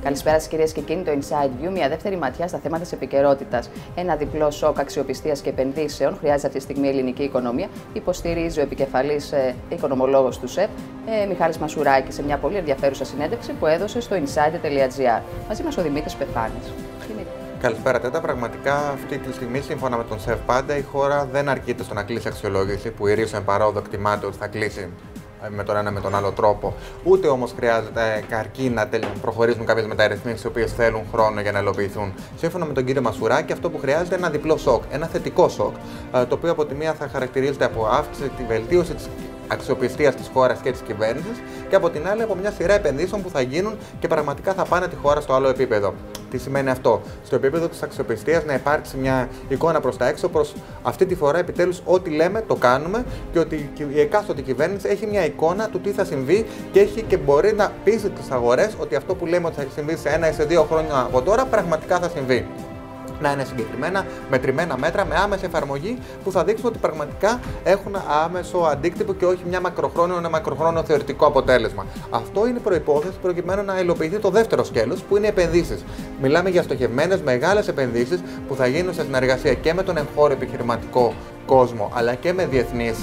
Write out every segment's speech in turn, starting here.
Καλησπέρα σας κυρίες και κύριοι, το Inside View, μια δεύτερη ματιά στα θέματα της επικαιρότητας. Ένα διπλό σοκ αξιοπιστίας και επενδύσεων χρειάζεται αυτή τη στιγμή η ελληνική οικονομία, υποστηρίζει ο επικεφαλής οικονομολόγος του ΣΕΠ, Μιχάλης Μασουράκης, σε μια πολύ ενδιαφέρουσα συνέντευξη που έδωσε στο insider.gr. Μαζί μας ο Δημήτρης Πεφάνης. Καλησπέρα, Τέτα. Πραγματικά αυτή τη στιγμή, σύμφωνα με τον ΣΕΠ, πάντα η χώρα δεν αρκείται στο να κλείσει αξιολόγηση, που η Ρήσο εν παρόδο εκτιμάται ότι θα κλείσει με τον ένα με τον άλλο τρόπο. Ούτε όμως χρειάζεται αρκεί να προχωρήσουν κάποιες μεταρρυθμίσεις οι οποίες θέλουν χρόνο για να υλοποιηθούν. Σύμφωνα με τον κύριο Μασουράκη, αυτό που χρειάζεται είναι ένα διπλό σοκ. Ένα θετικό σοκ, το οποίο από τη μία θα χαρακτηρίζεται από αύξηση, τη βελτίωση της αξιοπιστίας της χώρας και της κυβέρνησης, και από την άλλη από μια σειρά επενδύσεων που θα γίνουν και πραγματικά θα πάνε τη χώρα στο άλλο επίπεδο. Τι σημαίνει αυτό? Στο επίπεδο της αξιοπιστίας να υπάρξει μια εικόνα προς τα έξω, προς αυτή τη φορά επιτέλους ό,τι λέμε το κάνουμε, και ότι η εκάστοτε κυβέρνηση έχει μια εικόνα του τι θα συμβεί και μπορεί να πείσει τις αγορές ότι αυτό που λέμε ότι θα συμβεί σε 1 ή σε 2 χρόνια από τώρα πραγματικά θα συμβεί. Να είναι συγκεκριμένα μετρημένα μέτρα με άμεση εφαρμογή που θα δείξουν ότι πραγματικά έχουν άμεσο αντίκτυπο και όχι ένα μακροχρόνιο θεωρητικό αποτέλεσμα. Αυτό είναι προϋπόθεση προκειμένου να υλοποιηθεί το δεύτερο σκέλος, που είναι οι επενδύσεις. Μιλάμε για στοχευμένες μεγάλες επενδύσεις που θα γίνουν σε συνεργασία και με τον εγχώριο επιχειρηματικό κόσμο, αλλά και με διεθνείς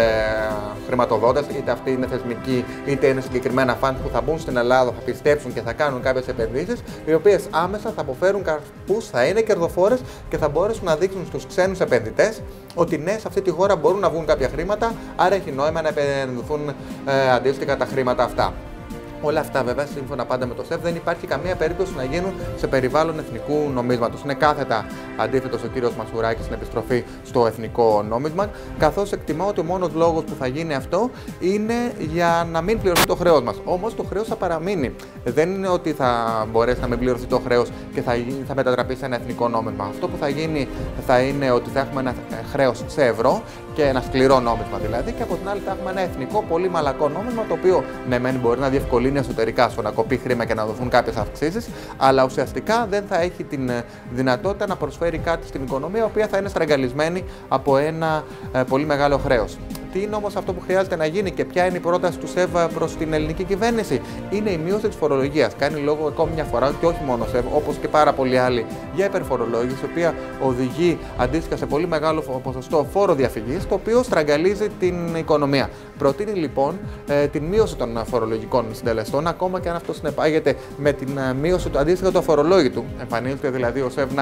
χρηματοδότες, είτε αυτοί είναι θεσμικοί είτε είναι συγκεκριμένα φαντ που θα μπουν στην Ελλάδα, θα πιστέψουν και θα κάνουν κάποιες επενδύσεις, οι οποίες άμεσα θα αποφέρουν καρπούς, θα είναι κερδοφόρες και θα μπορέσουν να δείξουν στους ξένους επενδυτές ότι ναι, σε αυτή τη χώρα μπορούν να βγουν κάποια χρήματα, άρα έχει νόημα να επενδυθούν αντίστοιχα τα χρήματα αυτά. Όλα αυτά, βέβαια, σύμφωνα πάντα με το ΣΕΠ, δεν υπάρχει καμία περίπτωση να γίνουν σε περιβάλλον εθνικού νομίσματος. Είναι κάθετα αντίθετος ο κύριος Μασουράκης στην επιστροφή στο εθνικό νόμισμα, καθώς εκτιμά ότι ο μόνος λόγος που θα γίνει αυτό είναι για να μην πληρωθεί το χρέος μας. Όμως το χρέος θα παραμείνει. Δεν είναι ότι θα μπορέσει να μην πληρωθεί το χρέος και θα μετατραπεί σε ένα εθνικό νόμισμα. Αυτό που θα γίνει θα είναι ότι θα έχουμε ένα χρέος σε ευρώ και ένα σκληρό νόμισμα δηλαδή, και από την άλλη θα έχουμε ένα εθνικό πολύ μαλακό νόμισμα, το οποίο ναι, μεν μπορεί να διευκολύνει εσωτερικά στο να κοπεί χρήμα και να δοθούν κάποιες αυξήσεις, αλλά ουσιαστικά δεν θα έχει την δυνατότητα να προσφέρει κάτι στην οικονομία, η οποία θα είναι στραγγαλισμένη από ένα πολύ μεγάλο χρέος. Τι είναι όμως αυτό που χρειάζεται να γίνει και ποια είναι η πρόταση του ΣΕΒ προς την ελληνική κυβέρνηση? Είναι η μείωση της φορολογίας. Κάνει λόγο ακόμη μια φορά, και όχι μόνο ΣΕΒ, όπως και πάρα πολλοί άλλοι, για υπερφορολόγηση, η οποία οδηγεί αντίστοιχα σε πολύ μεγάλο ποσοστό φόρο διαφυγής, το οποίο στραγγαλίζει την οικονομία. Προτείνει λοιπόν την μείωση των φορολογικών συντελεστών, ακόμα και αν αυτό συνεπάγεται με την μείωση του αντίστοιχα του αφορολόγητου. Εμφανίζεται δηλαδή ο ΣΕΒ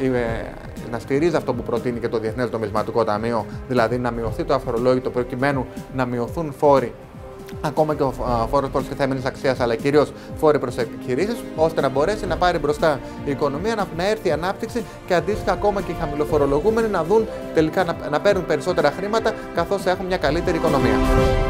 να στηρίζει αυτό που προτείνει και το Διεθνές Νομισματικό Ταμείο, δηλαδή να μειωθεί το αφορολόγητο προκειμένου να μειωθούν φόροι, ακόμα και ο φόρος προστιθέμενης αξίας, αλλά κυρίως φόροι προς επιχειρήσεις, ώστε να μπορέσει να πάρει μπροστά η οικονομία, να έρθει η ανάπτυξη και αντίστοιχα ακόμα και οι χαμηλοφορολογούμενοι να δουν τελικά να παίρνουν περισσότερα χρήματα, καθώς έχουν μια καλύτερη οικονομία.